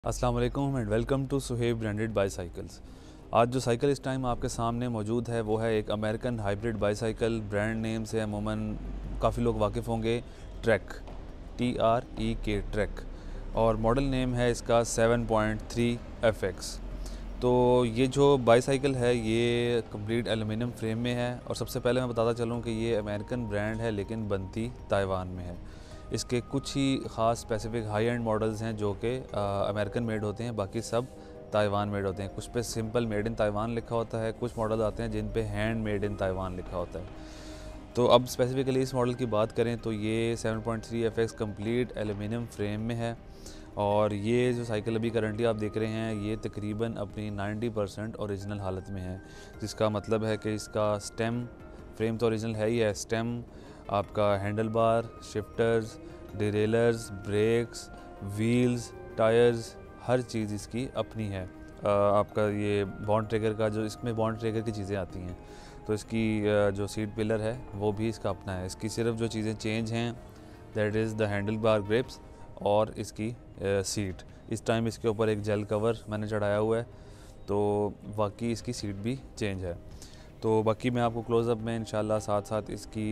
अस्सलाम वालेकुम and welcome to Suhaib branded bicycles. आज जो साइकिल इस टाइम आपके सामने मौजूद है वो है एक American hybrid bicycle. Brand name से अमूमन काफ़ी लोग वाकिफ़ होंगे, ट्रैक, TREK ट्रैक, और मॉडल नेम है इसका 7.3 FX। तो ये जो बाईसाइकिल है ये कंप्लीट एलुमिनियम फ्रेम में है, और सबसे पहले मैं बताता चलूँ कि ये अमेरिकन ब्रांड है लेकिन बनती ताइवान में है। इसके कुछ ही ख़ास स्पेसिफिक हाई एंड मॉडल्स हैं जो कि अमेरिकन मेड होते हैं, बाकी सब ताइवान मेड होते हैं। कुछ पे सिंपल मेड इन ताइवान लिखा होता है, कुछ मॉडल आते हैं जिन पे हैंड मेड इन ताइवान लिखा होता है। तो अब स्पेसिफिकली इस मॉडल की बात करें तो ये 7.3 FX कंप्लीट एलुमिनियम फ्रेम में है, और ये जो साइकिल अभी करंटली आप देख रहे हैं ये तकरीबन अपनी 90% ओरिजिनल हालत में है, जिसका मतलब है कि इसका स्टेम, फ्रेम तो ओरिजिनल है ही है, स्टेम, आपका handle bar, shifters, derailleurs, brakes, wheels, tyres, हर चीज़ इसकी अपनी है। आपका ये बॉन्ड ट्रिगर का जो इसमें बॉन्ड ट्रिगर की चीज़ें आती हैं, तो इसकी जो सीट पिलर है वो भी इसका अपना है। इसकी सिर्फ जो चीज़ें चेंज हैं that is the handle bar grips और इसकी सीट। इस टाइम इसके ऊपर एक जेल कवर मैंने चढ़ाया हुआ है, तो बाकी इसकी सीट भी चेंज है। तो बाकी मैं आपको क्लोज़अप में इंशाल्लाह साथ साथ इसकी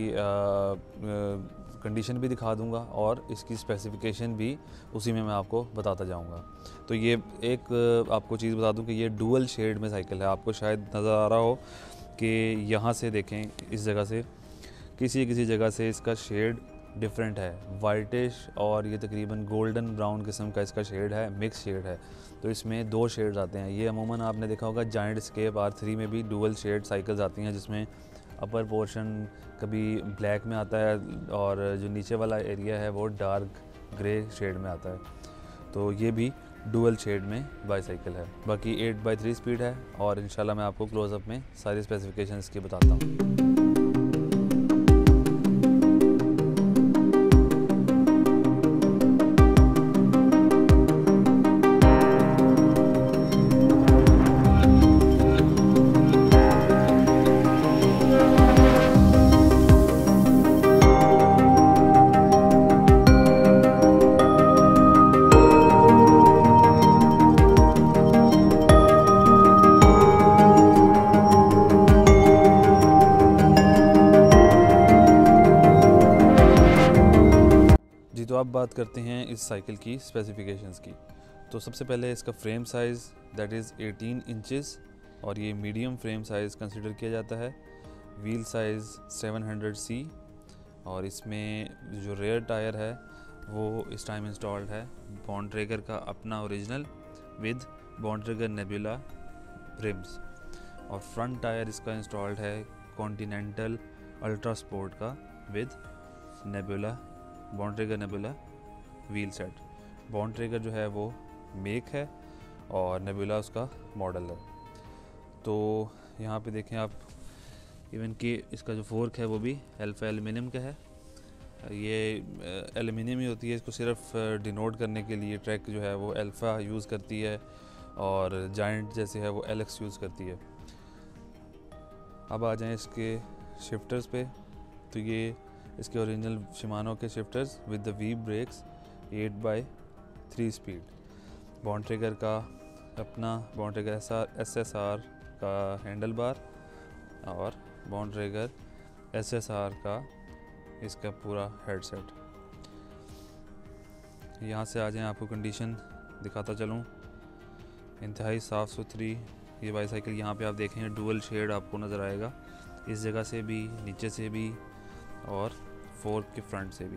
कंडीशन भी दिखा दूंगा और इसकी स्पेसिफ़िकेशन भी उसी में मैं आपको बताता जाऊंगा। तो ये एक आपको चीज़ बता दूं कि ये डुअल शेड में साइकिल है। आपको शायद नज़र आ रहा हो कि यहाँ से देखें, इस जगह से किसी किसी जगह से इसका शेड डिफरेंट है, वाइटिश, और ये तकरीबन गोल्डन ब्राउन किस्म का इसका शेड है, मिक्स शेड है। तो इसमें दो शेड्स आते हैं। ये अमूमन आपने देखा होगा जायंट एस्केप R3 में भी डुअल शेड साइकिल्स आती हैं, जिसमें अपर पोर्शन कभी ब्लैक में आता है और जो नीचे वाला एरिया है वो डार्क ग्रे शेड में आता है। तो ये भी डुअल शेड में बाईसाइकिल है। बाकी 8/3 स्पीड है, और इंशाल्लाह मैं आपको क्लोज़अप में सारी स्पेसिफिकेशन इसकी बताता हूँ। तो अब बात करते हैं इस साइकिल की स्पेसिफिकेशंस की। तो सबसे पहले इसका frame size that is 18 inches, और ये मीडियम फ्रेम साइज़ कंसिडर किया जाता है। व्हील साइज़ 700C, और इसमें जो रेयर टायर है वो इस टाइम इंस्टॉल्ड है बॉन्ड ट्रिगर का अपना original with Bontrager Nebula rims, और फ्रंट टायर इसका इंस्टॉल्ड है कॉन्टिनेंटल अल्ट्रा स्पोर्ट का with Nebula Bontrager Nebula wheel set. Bontrager जो है वो मेक है और नेबुला उसका मॉडल है। तो यहाँ पे देखें आप, इवन कि इसका जो फोर्क है वो भी अल्फा एल्युमिनियम का है। ये एल्युमिनियम ही होती है, इसको सिर्फ डिनोट करने के लिए ट्रैक जो है वो अल्फा यूज़ करती है, और जायंट जैसे है वो LX यूज़ करती है। अब आ जाएं इसके शिफ्टर्स पे। तो ये इसके ओरिजिनल शिमानो के shifters with the V brakes 8/3 speed, Bontrager का अपना बॉन्ड ट्रिगर SSR का हैंडल बार, और बॉन्ड ट्रिगर SSR का इसका पूरा हेडसेट। यहाँ से आ जाएं, आपको कंडीशन दिखाता चलूँ। इंतहाई साफ़ सुथरी ये बाईसाइकिल। यहाँ पे आप देखें डुअल शेड आपको नज़र आएगा, इस जगह से भी, नीचे से भी, और फोर्क के फ्रंट से भी।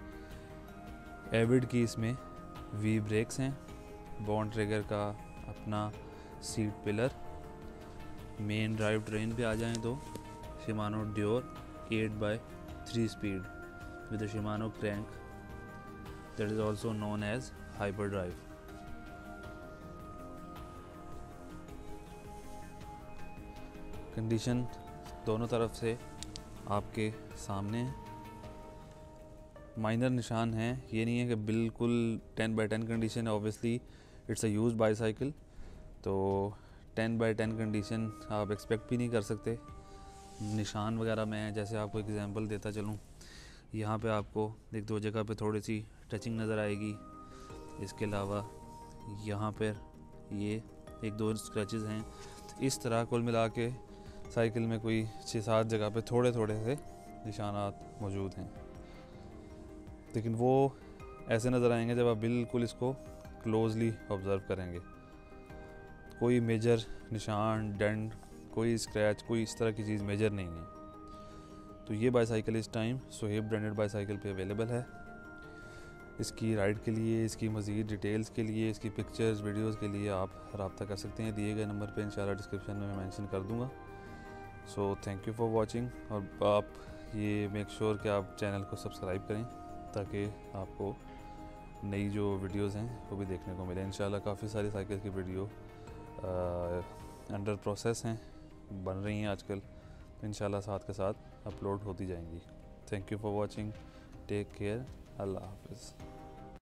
एविड की इसमें वी ब्रेक्स हैं, बॉन्ड ट्रिगर का अपना seat pillar. Main drive train पे आ जाएं तो Shimano Deore 8/3 speed with Shimano crank that is also known as hyper drive. Condition दोनों तरफ से आपके सामने माइनर निशान हैं, ये नहीं है कि बिल्कुल 10/10 कंडीशन है। Obviously it's a used bicycle, तो 10/10 कंडीशन आप एक्सपेक्ट भी नहीं कर सकते। निशान वगैरह मैं जैसे आपको एग्जांपल देता चलूँ, यहाँ पे आपको एक दो जगह पे थोड़ी सी टचिंग नज़र आएगी। इसके अलावा यहाँ पर ये 1-2 स्क्रैचेस हैं। इस तरह कुल मिला के साइकिल में कोई 6-7 जगह पे थोड़े थोड़े से निशानात मौजूद हैं, लेकिन वो ऐसे नज़र आएंगे जब आप बिल्कुल इसको क्लोजली ऑब्ज़र्व करेंगे। कोई मेजर निशान, डेंट, कोई स्क्रैच, कोई इस तरह की चीज़ मेजर नहीं है। तो ये बाईसाइकिल इस टाइम सुहेब ब्रांडेड बाईसाइकिल पे अवेलेबल है। इसकी राइड के लिए, इसकी मज़ीद डिटेल्स के लिए, इसकी पिक्चर्स वीडियोस के लिए आप रब्ता कर सकते हैं। दिए गए नंबर पे इंशाल्लाह डिस्क्रिप्शन में मैं मेंशन कर दूंगा। So thank you for watching, और आप ये मेक श्योर कि आप चैनल को सब्सक्राइब करें ताकि आपको नई जो वीडियोस हैं वो भी देखने को मिले। इंशाल्लाह काफ़ी सारी साइकिल की वीडियो अंडर प्रोसेस हैं, बन रही हैं आजकल, इंशाल्लाह साथ के साथ अपलोड होती जाएंगी। Thank you for watching, take care, अल्लाह हाफ़िज़।